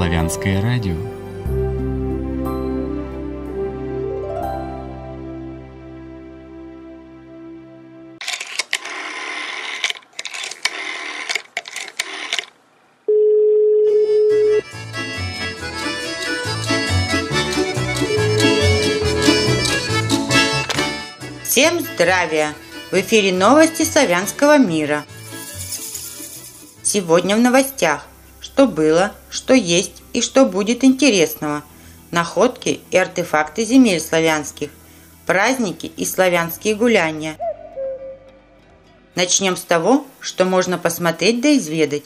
Славянское радио. Всем здравия! В эфире новости славянского мира. Сегодня в новостях: что было, что есть и что будет интересного, находки и артефакты земель славянских, праздники и славянские гуляния. Начнем с того, что можно посмотреть да изведать.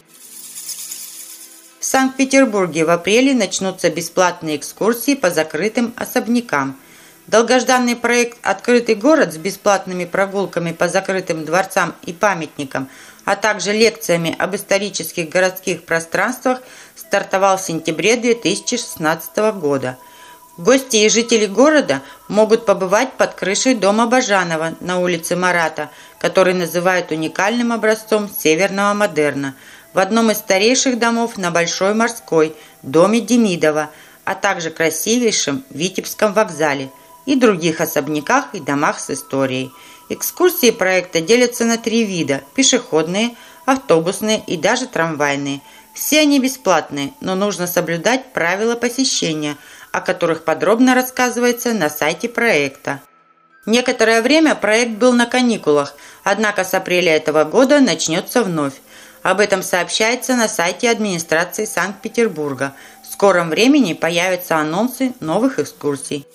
В Санкт-Петербурге в апреле начнутся бесплатные экскурсии по закрытым особнякам. Долгожданный проект «Открытый город» с бесплатными прогулками по закрытым дворцам и памятникам, а также лекциями об исторических городских пространствах стартовал в сентябре 2016 года. Гости и жители города могут побывать под крышей дома Бажанова на улице Марата, который называют уникальным образцом северного модерна, в одном из старейших домов на Большой Морской, доме Демидова, а также красивейшем Витебском вокзале и других особняках и домах с историей. Экскурсии проекта делятся на 3 вида – пешеходные, автобусные и даже трамвайные. Все они бесплатные, но нужно соблюдать правила посещения, о которых подробно рассказывается на сайте проекта. Некоторое время проект был на каникулах, однако с апреля этого года начнется вновь. Об этом сообщается на сайте администрации Санкт-Петербурга. В скором времени появятся анонсы новых экскурсий.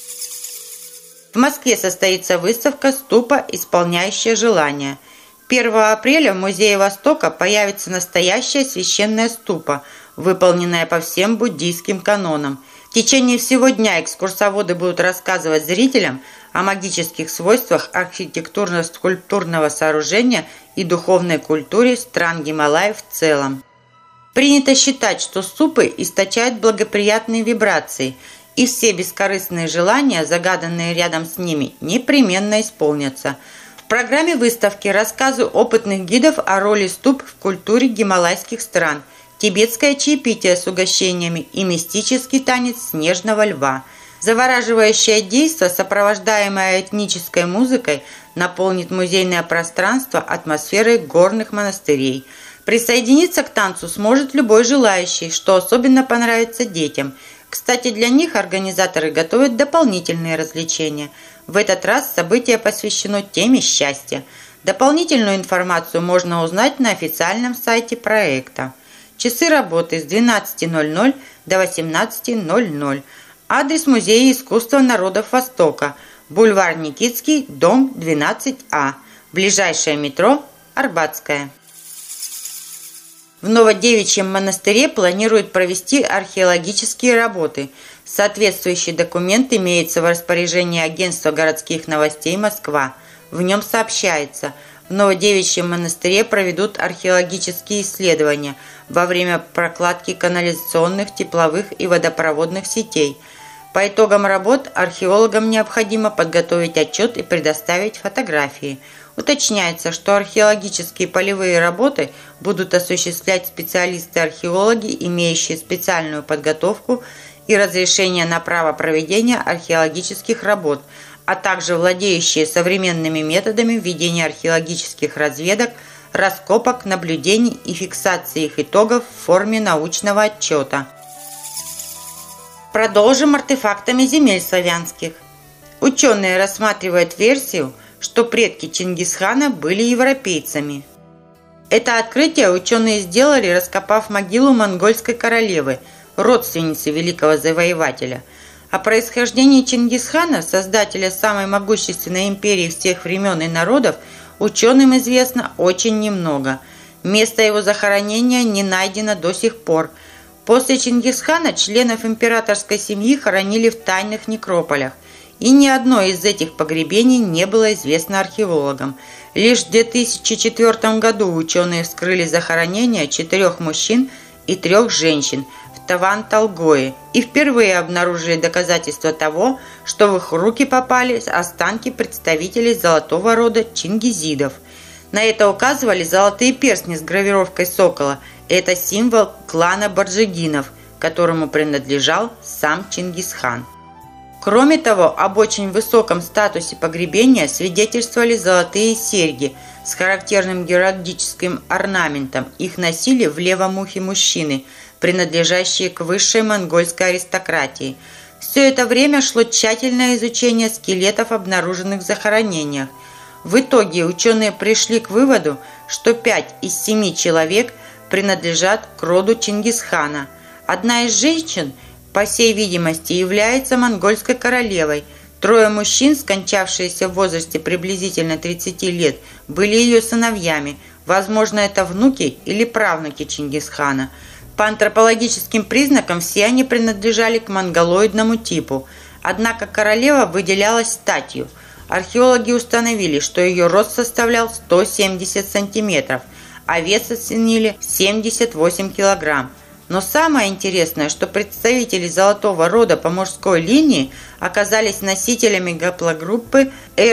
В Москве состоится выставка «Ступа, исполняющая желания». 1 апреля в Музее Востока появится настоящая священная ступа, выполненная по всем буддийским канонам. В течение всего дня экскурсоводы будут рассказывать зрителям о магических свойствах архитектурно-скульптурного сооружения и духовной культуре стран Гималаев в целом. Принято считать, что ступы источают благоприятные вибрации, и все бескорыстные желания, загаданные рядом с ними, непременно исполнятся. В программе выставки рассказы опытных гидов о роли ступ в культуре гималайских стран, тибетское чаепитие с угощениями и мистический танец снежного льва. Завораживающее действо, сопровождаемое этнической музыкой, наполнит музейное пространство атмосферой горных монастырей. Присоединиться к танцу сможет любой желающий, что особенно понравится детям. Кстати, для них организаторы готовят дополнительные развлечения. В этот раз событие посвящено теме счастья. Дополнительную информацию можно узнать на официальном сайте проекта. Часы работы с 12:00 до 18:00. Адрес Музея искусства народов Востока. Бульвар Никитский, дом 12А. Ближайшее метро Арбатское. В Новодевичьем монастыре планируют провести археологические работы. Соответствующий документ имеется в распоряжении агентства городских новостей «Москва». В нем сообщается: в Новодевичьем монастыре проведут археологические исследования во время прокладки канализационных, тепловых и водопроводных сетей. По итогам работ археологам необходимо подготовить отчет и предоставить фотографии. Уточняется, что археологические полевые работы будут осуществлять специалисты-археологи, имеющие специальную подготовку и разрешение на право проведения археологических работ, а также владеющие современными методами ведения археологических разведок, раскопок, наблюдений и фиксации их итогов в форме научного отчета. Продолжим артефактами земель славянских. Ученые рассматривают версию, что предки Чингисхана были европейцами. Это открытие ученые сделали, раскопав могилу монгольской королевы, родственницы великого завоевателя. О происхождении Чингисхана, создателя самой могущественной империи всех времен и народов, ученым известно очень немного. Место его захоронения не найдено до сих пор. После Чингисхана членов императорской семьи хоронили в тайных некрополях, и ни одно из этих погребений не было известно археологам. Лишь в 2004 году ученые вскрыли захоронения 4 мужчин и 3 женщин в Таван-Талгое и впервые обнаружили доказательства того, что в их руки попали останки представителей золотого рода чингизидов. На это указывали золотые перстни с гравировкой сокола. Это символ клана Борджигинов, которому принадлежал сам Чингисхан. Кроме того, об очень высоком статусе погребения свидетельствовали золотые серьги с характерным геральдическим орнаментом. Их носили в левом ухе мужчины, принадлежащие к высшей монгольской аристократии. Все это время шло тщательное изучение скелетов, обнаруженных в захоронениях. В итоге ученые пришли к выводу, что 5 из 7 человек принадлежат к роду Чингисхана. Одна из женщин, по всей видимости, является монгольской королевой. 3 мужчин, скончавшиеся в возрасте приблизительно 30 лет, были ее сыновьями. Возможно, это внуки или правнуки Чингисхана. По антропологическим признакам все они принадлежали к монголоидному типу. Однако королева выделялась статью. Археологи установили, что ее рост составлял 170 сантиметров, а вес оценили в 78 килограмм. Но самое интересное, что представители золотого рода по мужской линии оказались носителями гаплогруппы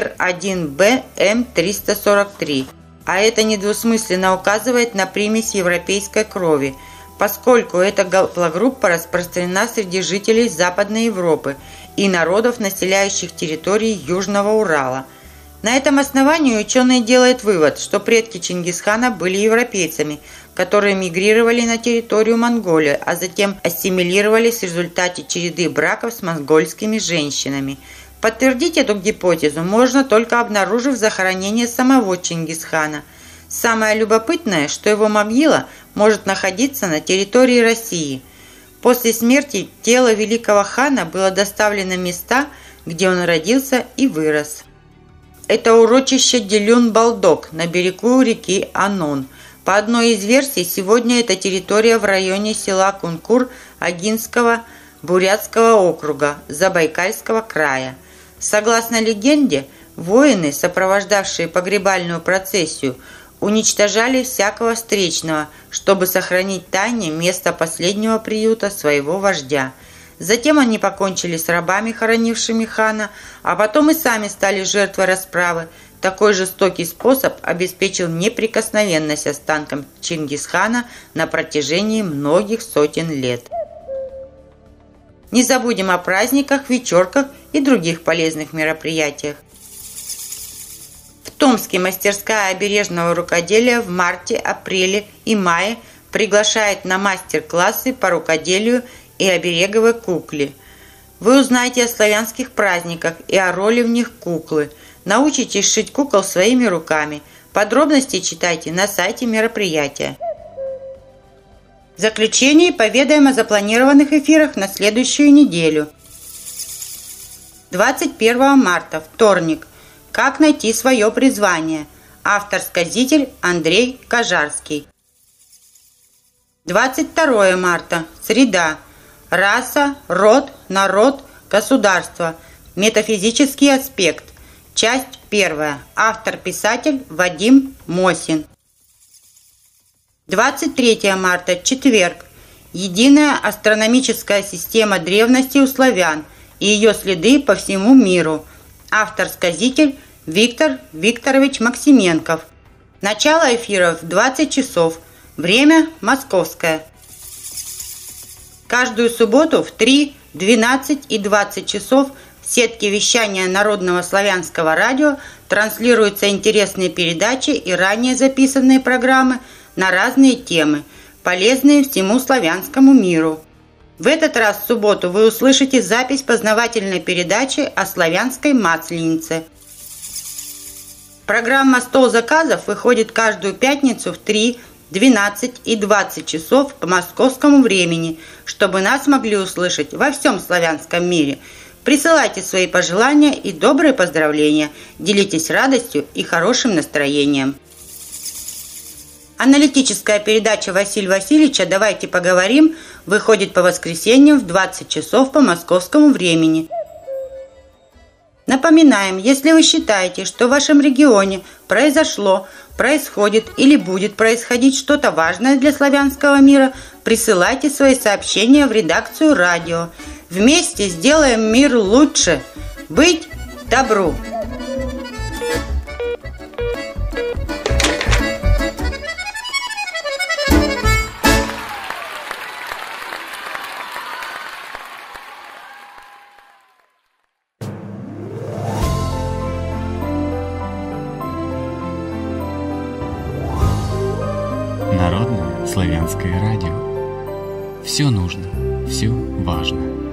R1b-M343, а это недвусмысленно указывает на примесь европейской крови, поскольку эта гаплогруппа распространена среди жителей Западной Европы и народов, населяющих территории Южного Урала. На этом основании ученые делают вывод, что предки Чингисхана были европейцами, которые мигрировали на территорию Монголии, а затем ассимилировались в результате череды браков с монгольскими женщинами. Подтвердить эту гипотезу можно, только обнаружив захоронение самого Чингисхана. Самое любопытное, что его могила может находиться на территории России. После смерти тело великого хана было доставлено в места, где он родился и вырос. Это урочище Делюн-Балдок на берегу реки Анон. По одной из версий, сегодня эта территория в районе села Кункур Агинского Бурятского округа Забайкальского края. Согласно легенде, воины, сопровождавшие погребальную процессию, уничтожали всякого встречного, чтобы сохранить тайне место последнего приюта своего вождя. Затем они покончили с рабами, хоронившими хана, а потом и сами стали жертвой расправы. Такой жестокий способ обеспечил неприкосновенность останкам Чингисхана на протяжении многих сотен лет. Не забудем о праздниках, вечерках и других полезных мероприятиях. В Томске мастерская обережного рукоделия в марте, апреле и мае приглашает на мастер-классы по рукоделию и обереговой кукле. Вы узнаете о славянских праздниках и о роли в них куклы. Научитесь шить кукол своими руками. Подробности читайте на сайте мероприятия. В заключение поведаем о запланированных эфирах на следующую неделю. 21 марта, вторник. Как найти свое призвание? Автор-сказитель Андрей Кожарский. 22 марта, среда. Раса, род, народ, государство. Метафизический аспект. Часть 1. Автор-писатель Вадим Мосин. 23 марта, четверг. Единая астрономическая система древности у славян и ее следы по всему миру. Автор-сказитель Виктор Викторович Максименков. Начало эфира в 20 часов. Время московское. Каждую субботу в 3, 12 и 20 часов в сетке вещания Народного славянского радио транслируются интересные передачи и ранее записанные программы на разные темы, полезные всему славянскому миру. В этот раз в субботу вы услышите запись познавательной передачи о славянской масленице. Программа «Стол заказов» выходит каждую пятницу в 3, 12 и 20 часов по московскому времени, чтобы нас могли услышать во всем славянском мире. Присылайте свои пожелания и добрые поздравления, делитесь радостью и хорошим настроением. Аналитическая передача Василия Васильевича «Давайте поговорим» выходит по воскресеньям в 20 часов по московскому времени. Напоминаем, если вы считаете, что в вашем регионе произошло, происходит или будет происходить что-то важное для славянского мира, присылайте свои сообщения в редакцию радио. Вместе сделаем мир лучше. Быть добру! Славянское радио. Все нужно, все важно.